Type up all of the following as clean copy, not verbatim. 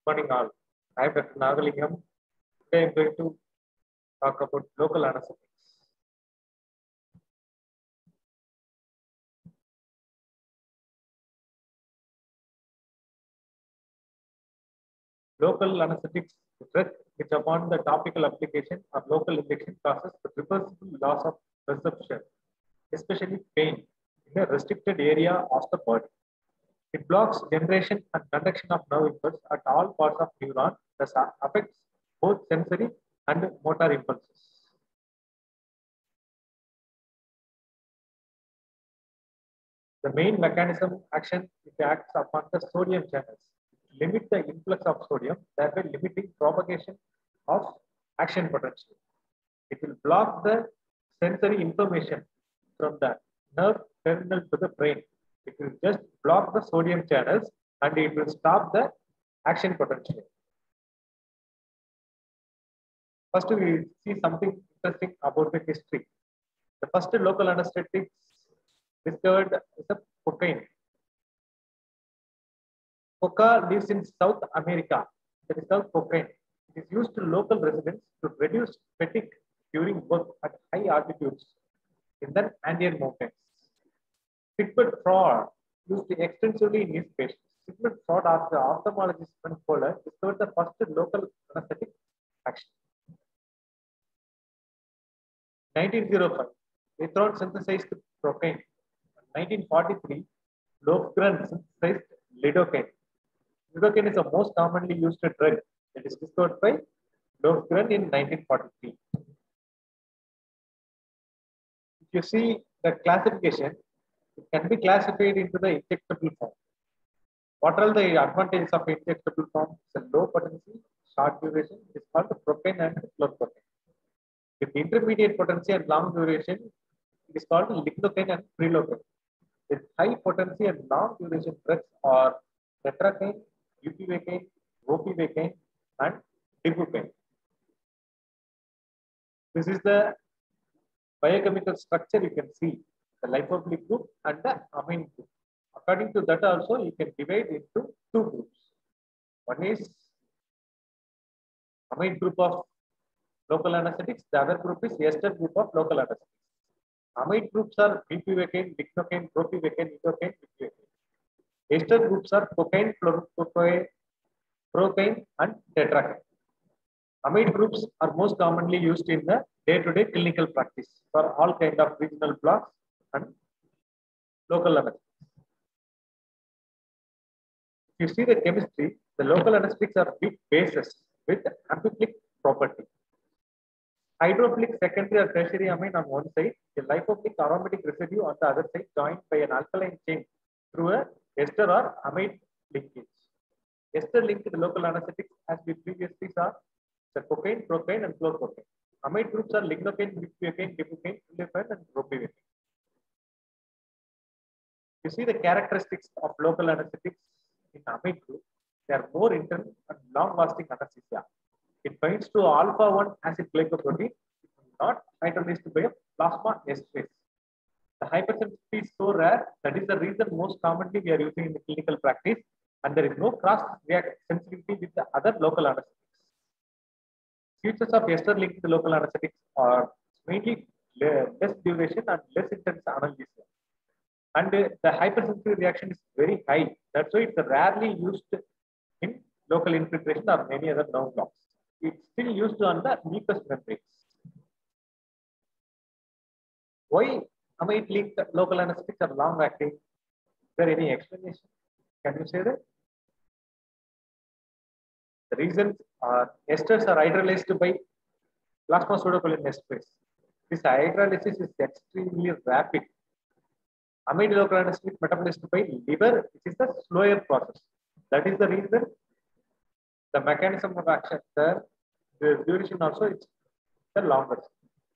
Morning all. I am Dr. Nagalingam. Today I am going to talk about local anesthetics. Local anesthetics stress which upon the topical application or local injection causes the reversible loss of perception, especially pain, in a restricted area of the body. It blocks generation and conduction of nerve impulse at all parts of neuron, thus affects both sensory and motor impulses. The main mechanism action it acts upon the sodium channels. Limit the influx of sodium, thereby limiting propagation of action potential. It will block the sensory information from the nerve terminal to the brain. It will just block the sodium channels and it will stop the action potential. First, we will see something interesting about the history. The first local anesthetics discovered is the cocaine. Coca lives in South America. That is called cocaine. It is used to local residents to reduce fatigue during work at high altitudes in the Andean mountains. Sigmund Freud used extensively in his patients. Sigmund Freud, after ophthalmologist Sigmund Kohler, discovered the first local anesthetic action. 1905, Ethron synthesized cocaine. 1943, Lofgren synthesized lidocaine. Lidocaine is the most commonly used drug. It is discovered by Lofgren in 1943. If you see the classification, it can be classified into the injectable form. What are the advantages of injectable form? It's a low potency, short duration. It is called propane and chlorprocaine. With intermediate potency and long duration, it is called lidocaine and prilocaine. With high potency and long duration drugs are tetracaine, bupivacaine, ropivacaine, and dibucaine. This is the biochemical structure you can see, the lipophilic group and the amine group. According to that also, you can divide into two groups. One is amine group of local anesthetics, the other group is ester group of local anesthetics. Amide groups are bupivacaine, dicnocaine, ropivacaine, lidocaine, bupivacaine. Ester groups are cocaine, chloroprocaine, procaine, and tetracaine. Amide groups are most commonly used in the day-to-day clinical practice for all kind of regional blocks and local anesthetics. If you see the chemistry, the local anesthetics are weak bases with amphiphilic property. Hydrophilic secondary or tertiary amine on one side, a lipophilic aromatic residue on the other side, joined by an alkaline chain through a ester or amide linkage. Ester linked local anesthetics, as we previously saw, the cocaine, procaine, and chlorprocaine. Amide groups are lignocaine, bupivacaine, dibucaine, prilocaine, and ropivacaine. You see the characteristics of local anesthetics in amide group. They are more intense and long-lasting anesthesia. It binds to alpha-1 acid glycoprotein, not hydrolyzed by a plasma esterase. The hypersensitivity is so rare, that is the reason most commonly we are using in the clinical practice, and there is no cross-react sensitivity with the other local anesthetics. Features of ester-linked local anesthetics are mainly less duration and less intense analgesia. And the hypersensitivity reaction is very high. That's why it's rarely used in local infiltration or many other nerve blocks. It's still used on the mucous membranes. Why amide linked local anesthetics are long acting? Is there any explanation? Can you say that? The reasons are esters are hydrolyzed by plasma pseudocholine esterase. This hydrolysis is extremely rapid. Amide local anesthetic metabolized by liver, which is the slower process. That is the reason the mechanism of action, the duration also is the longest.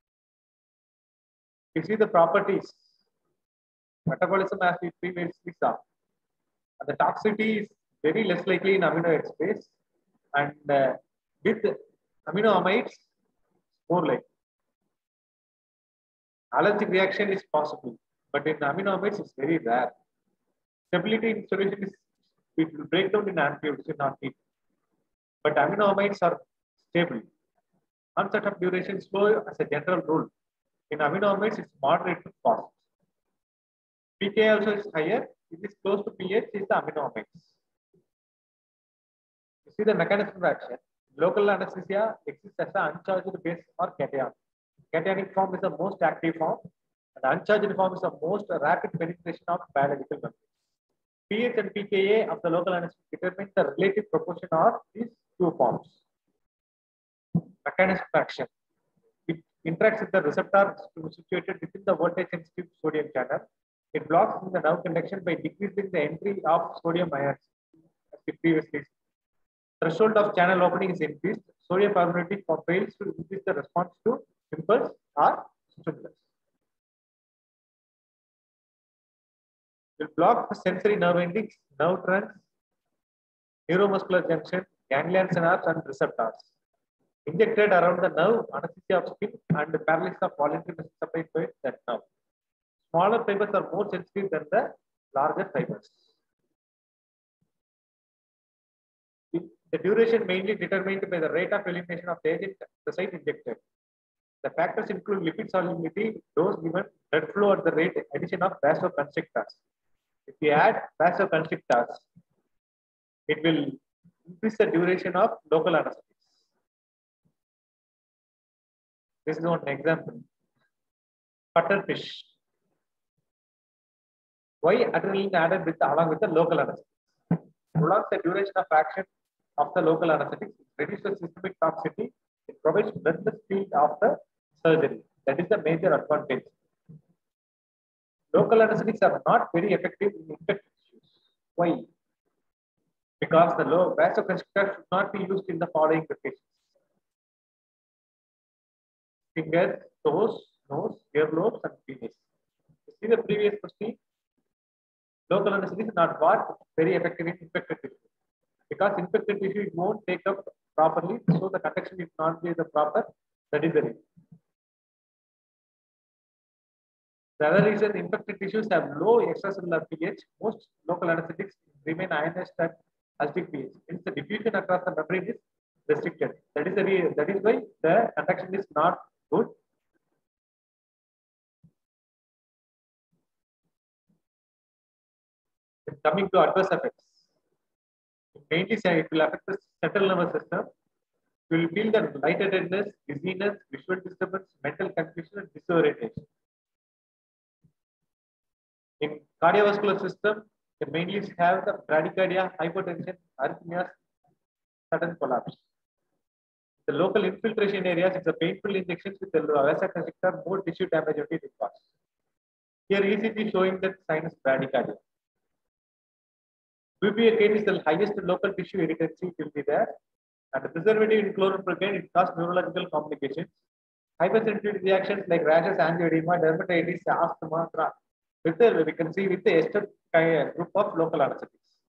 You see the properties, metabolism as we previously saw, and the toxicity is very less likely in amino acid space, and with amino amides, more likely. Allergic reaction is possible, but in amino amides it's very rare. Stability in solution is, it will break down in amphibians, not heat. but aminoamides are stable. Onset of duration is slow as a general rule. In aminoamides, it's moderate to fast. pKa also is higher. It is close to pH is the aminoamides. You see the mechanism of action. Local anesthesia exists as an uncharged base or cation. Cationic form is the most active form, and uncharged form is the most rapid penetration of biological membrane. pH and pKa of the local anesthetic determine the relative proportion of these two forms. Mechanism of action. It interacts with the receptor situated within the voltage sensitive sodium channel. It blocks the nerve conduction by decreasing the entry of sodium ions, as we previously said. Threshold of channel opening is increased. Sodium permeability fails to increase the response to impulse or stimulus. Will block the sensory nerve endings, nerve trends, neuromuscular junction, ganglion synapse, and receptors. Injected around the nerve, anesthesia of skin, and paralysis of voluntary muscle supplied by that nerve. Smaller fibers are more sensitive than the larger fibers. The duration mainly determined by the rate of elimination of the agent at the site injected. The factors include lipid solubility, dose given, blood flow at the rate, addition of vasoconstrictors. If you add vasoconstrictors, it will increase the duration of local anesthetics. This is one example. Cuttlefish. Why adrenaline added along with the local anesthetics? Prolongs the duration of action of the local anesthetics, reduces systemic toxicity, it provides breathless field of the surgery. That is the major advantage. Local anesthetics are not very effective in infected tissues. Why? Because the low vasoconstrictor should not be used in the following locations: fingers, toes, nose, earlobes, and penis. You see the previous question. Local anesthetic is not what very effective in infected tissue. Because infected tissue it won't take up properly, so the conduction will not be the proper. That is the reason. The other reason, infected tissues have low extracellular pH. Most local anesthetics remain ionized at acidic pH. Hence, the diffusion across the membrane is restricted. That is the reason. That is why the conduction is not good. Coming to adverse effects, mainly it will affect the central nervous system. You will feel the lightheadedness, dizziness, visual disturbance, mental confusion, and disorientation. In cardiovascular system, they mainly have the bradycardia, hypotension, arrhythmias, sudden collapse. The local infiltration areas, it's a painful injections with the vasoconstrictor, more tissue damage only it causes. Here ECG showing that sinus bradycardia. Bupivacaine is the highest local tissue irritancy will be there. And the preservative in chlorpromazine, it causes neurological complications. Hypersensitivity reactions like rashes, angioedema, dermatitis, asthma, with the, we can see with the ester group of local anesthetics.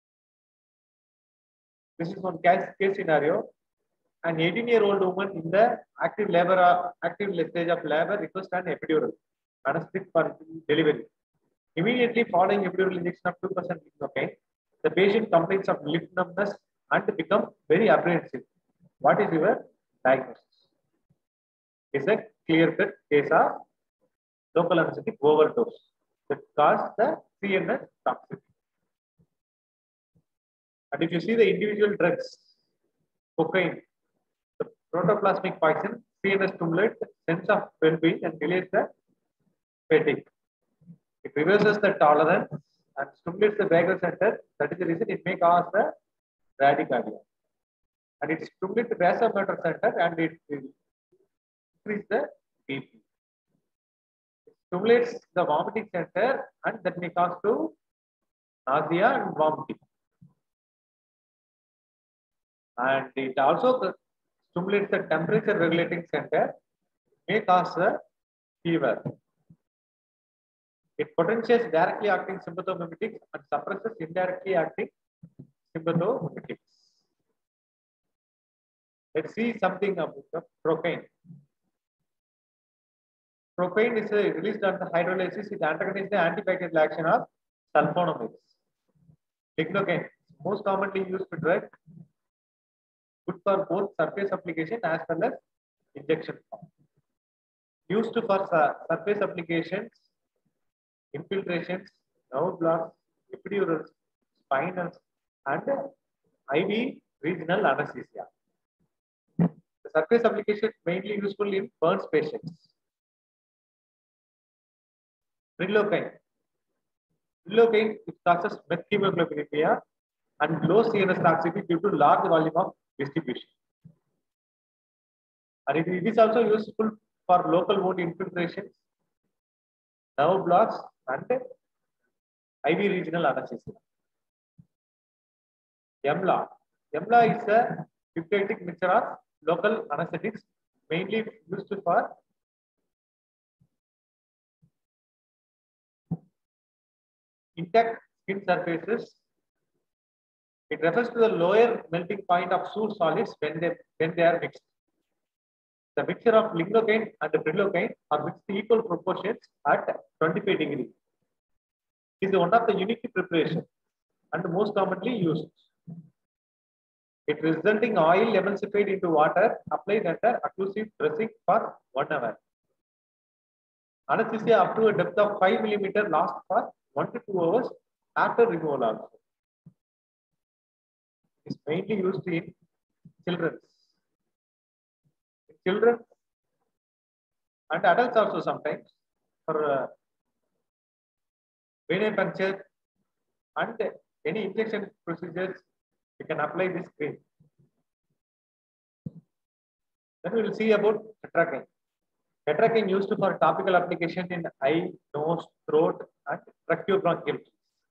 This is one case scenario. An 18-year-old woman in the active stage of labor requests an epidural anesthetic for delivery. Immediately following epidural injection of 2% lidocaine, the patient complains of lip numbness and become very apprehensive. What is your diagnosis? It's a clear-cut case of local anesthetic overdose that caused the CNS toxicity. And if you see the individual drugs, cocaine, the protoplasmic poison, CNS stimulates the sense of well-being and delays the fatigue. It reverses the tolerance and stimulates the vagal center. That is the reason it may cause the bradycardia. And it stimulates the vasomotor center and it increases the BP. It stimulates the vomiting center and that may cause to nausea and vomiting. And it also stimulates the temperature regulating center, may cause a fever. It potentiates directly acting sympathomimetics and suppresses indirectly acting sympathomimetics. Let's see something about the procaine. Procaine is released on the hydrolysis. It antagonizes the antibacterial action of sulfonamides. Lignocaine, most commonly used drug good for both surface application as well as injection form. Used for surface applications, infiltrations, nerve blocks, epidurals, spinals, and IV regional anesthesia. The surface application is mainly useful in burns patients. Prilocaine. Prilocaine causes methemoglobinuria and low CNS toxicity due to large volume of distribution. And it is also useful for local wound infiltrations, nerve blocks, and IV regional anesthesia. EMLA. EMLA is a symbiotic mixture of local anesthetics, mainly used for intact skin surfaces. It refers to the lower melting point of sour solids when they are mixed. The mixture of lignocaine and prilocaine are mixed equal proportions at 25 degrees. It is one of the unique preparations and most commonly used. It resulting oil emulsified into water applied under occlusive dressing for 1 hour. Anesthesia up to a depth of 5 mm lasts for 1 to 2 hours after removal also. It is mainly used in children. Children and adults also sometimes for venipuncture and any injection procedures, we can apply this cream. Then we will see about tetracaine. Tetracaine used for topical application in eye, nose, throat, and tracheobronchial.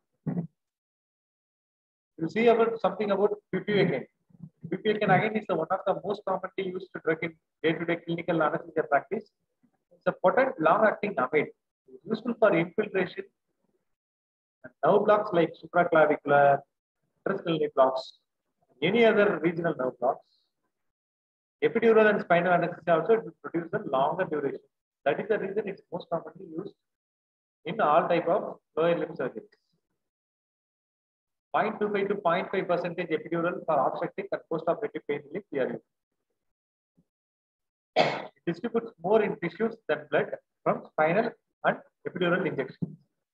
We will see about something about bupivacaine. Bupivacaine again is one of the most commonly used drug in day-to-day clinical anesthesia practice. It's a potent long-acting amide. It's useful for infiltration and nerve blocks like supraclavicular, intracranial blocks, any other regional nerve blocks. Epidural and spinal anesthesia also produce a longer duration. That is the reason it's most commonly used in all type of lower limb surgeries. 0.25 to 0.5% epidural for obstetric and post-operative pain relief here. It distributes more in tissues than blood from spinal and epidural injections.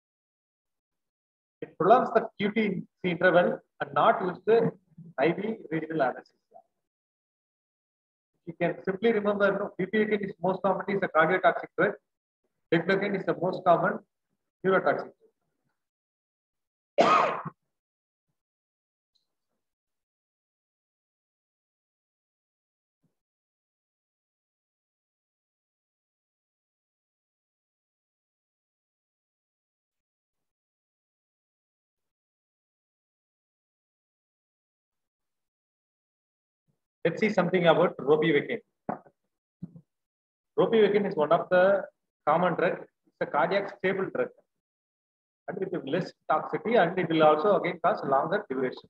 It prolongs the QT interval and not use the IV regional anesthesia. You can simply remember, bupivacaine is most commonly a cardiotoxic drug. Tetracaine is the most common neurotoxic drug. Let's see something about ropivacaine. Ropivacaine is one of the common drug. It's a cardiac stable drug, and with less toxicity, and it will also again cause longer duration.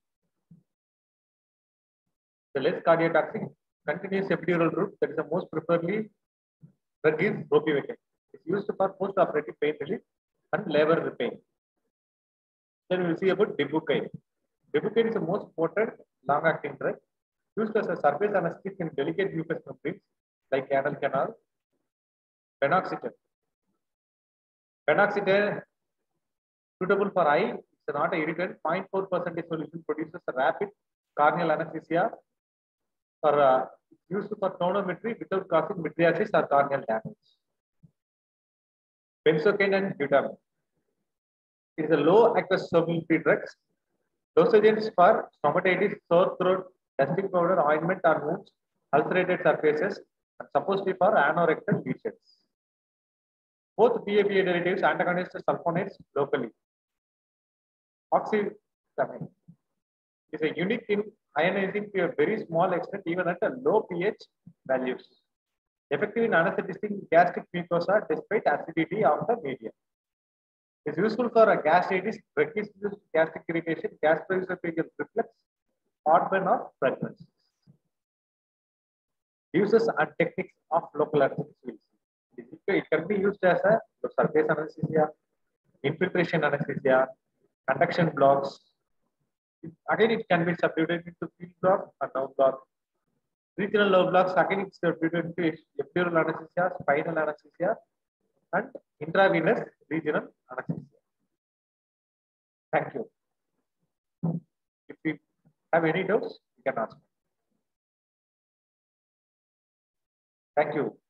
The less cardiotoxic, continuous epidural route, that is the most preferably drug is ropivacaine. It's used for post-operative pain relief and labor pain. Then we will see about bupivacaine. Bupivacaine is the most potent long-acting drug used as a surface anesthetic in delicate mucous membranes like anal canal. Phenoxetine. Phenoxetine suitable for eye. It's not an irritant. 0.4% solution produces a rapid corneal anesthesia for used for tonometry without causing mydriasis or corneal damage. Benzocaine and butamine. It is a low aqueous solubility drugs. Dosages for stomatitis, sore throat, dusting powder, ointment or wounds, ulcerated surfaces, and supposedly for anorectal lesions. Both PABA derivatives antagonize sulfonates locally. Oxylamine is a unique in ionizing to a very small extent even at a low pH values. Effective in anesthetizing gastric mucosa despite acidity of the medium. Is useful for a gastritis, drug-induced gastric irritation, gastroesophageal reflux, heartburn or pregnancy. Uses and techniques of local anesthesia. It can be used as a surface anesthesia, infiltration anesthesia, conduction blocks. Again, it can be subdivided into field block and nerve block. Regional nerve blocks, again, it's between epidural anesthesia, spinal anesthesia, and intravenous regional anesthesia. Thank you. If you have any doubts, you can ask me. Thank you.